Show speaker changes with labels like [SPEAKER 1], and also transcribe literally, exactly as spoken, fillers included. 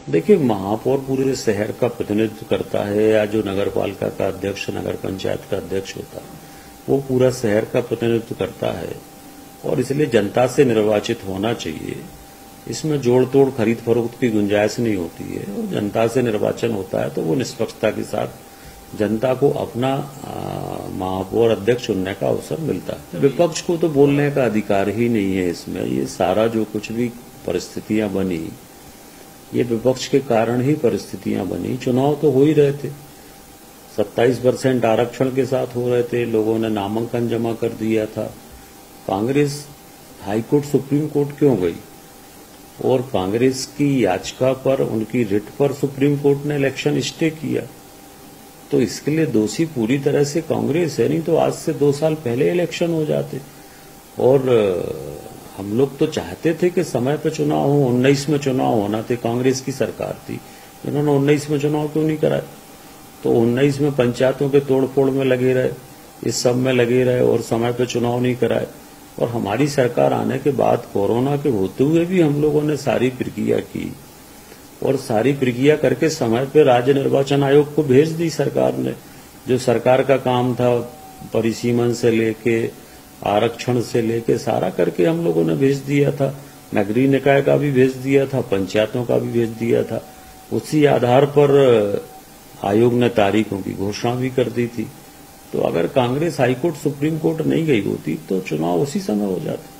[SPEAKER 1] देखिए, महापौर पूरे शहर का प्रतिनिधित्व करता है, या जो नगर पालिका का अध्यक्ष, नगर पंचायत का अध्यक्ष होता है, वो पूरा शहर का प्रतिनिधित्व करता है और इसलिए जनता से निर्वाचित होना चाहिए। इसमें जोड़ तोड़ खरीद फरोख्त की गुंजाइश नहीं होती है और जनता से निर्वाचन होता है तो वो निष्पक्षता के साथ जनता को अपना महापौर अध्यक्ष चुनने का अवसर मिलता है। विपक्ष को तो बोलने का अधिकार ही नहीं है इसमें। ये सारा जो कुछ भी परिस्थितियां बनी, ये विपक्ष के कारण ही परिस्थितियां बनी। चुनाव तो हो ही रहे थे, सत्ताईस परसेंट आरक्षण के साथ हो रहे थे, लोगों ने नामांकन जमा कर दिया था। कांग्रेस हाईकोर्ट सुप्रीम कोर्ट क्यों गई? और कांग्रेस की याचिका पर, उनकी रिट पर सुप्रीम कोर्ट ने इलेक्शन स्टे किया। तो इसके लिए दोषी पूरी तरह से कांग्रेस है, नहीं तो आज से दो साल पहले इलेक्शन हो जाते। और हम लोग तो चाहते थे कि समय पे चुनाव हो, उन्नीस में चुनाव होना थे, कांग्रेस की सरकार थी, इन्होंने उन्नीस में चुनाव क्यों नहीं कराए? तो उन्नीस में पंचायतों के तोड़फोड़ में लगे रहे, इस सब में लगे रहे और समय पे चुनाव नहीं कराए। और हमारी सरकार आने के बाद कोरोना के होते हुए भी हम लोगों ने सारी प्रक्रिया की और सारी प्रक्रिया करके समय पे राज्य निर्वाचन आयोग को भेज दी सरकार ने। जो सरकार का काम था, परिसीमन से लेके आरक्षण से लेके सारा करके हम लोगों ने भेज दिया था। नगरीय निकाय का भी भेज दिया था, पंचायतों का भी भेज दिया था। उसी आधार पर आयोग ने तारीखों की घोषणा भी कर दी थी। तो अगर कांग्रेस हाईकोर्ट सुप्रीम कोर्ट नहीं गई होती तो चुनाव उसी समय हो जाते।